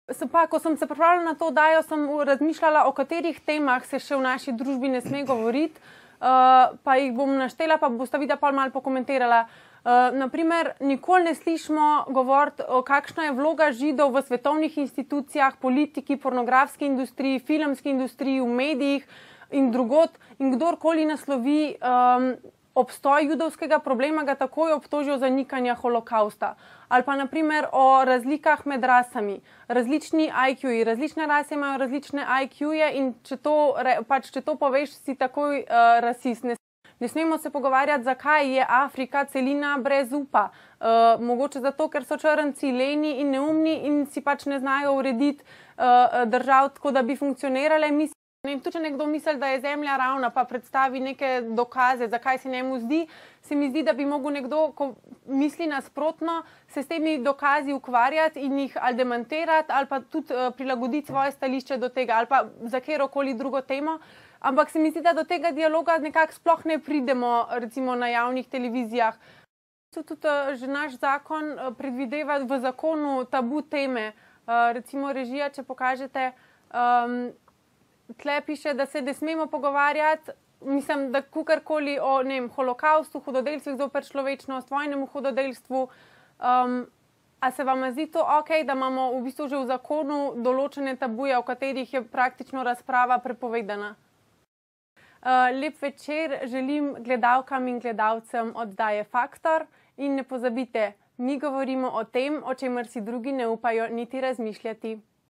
Ko sem se pripravljala na to oddajo, sem razmišljala, o katerih temah se še v naši družbi ne sme govoriti, pa jih bom naštela, pa boste videla pol malo pokomentirala. Naprimer, nikoli ne slišimo govoriti, kakšna je vloga Židov v svetovnih institucijah, politiki, pornografski industriji, filmski industriji, v medijih in drugod. In kdorkoli naslovi obstoj judovskega problema, ga takoj obtožijo zanikanja holokausta. Ali pa naprimer o razlikah med rasami. Različni IQ-ji, različne rase imajo različne IQ-je in če to poveš, si takoj rasist. Ne smemo se pogovarjati, zakaj je Afrika celina brez upa. Mogoče zato, ker so črnci leni in neumni in si pač ne znajo urediti držav tako, da bi funkcionirale. Tudi če nekdo misli, da je zemlja ravna, pa predstavi neke dokaze, zakaj se njemu zdi, se mi zdi, da bi mogel nekdo, ko misli nasprotno, se s temi dokazi ukvarjati in jih ali demantirati ali pa tudi prilagoditi svoje stališče do tega ali pa za kjerokoli drugo temo. Ampak se mi zdi, da do tega dialoga nekako sploh ne pridemo, recimo na javnih televizijah. Tudi že naš zakon predvideva v zakonu tabu teme. Recimo režija, če pokažete, tle piše, da se ne smemo pogovarjati, mislim, da kakorkoli o holokaustu, hudodelstvu zoper človečnost, vojnemu hudodelstvu. A se vam zdi to okej, da imamo v bistvu že v zakonu določene tabuje, o katerih je praktično razprava prepovedana? Lep večer želim gledalkam in gledalcem oddaje Faktor in ne pozabite, mi govorimo o tem, o čemer si drugi ne upajo niti razmišljati.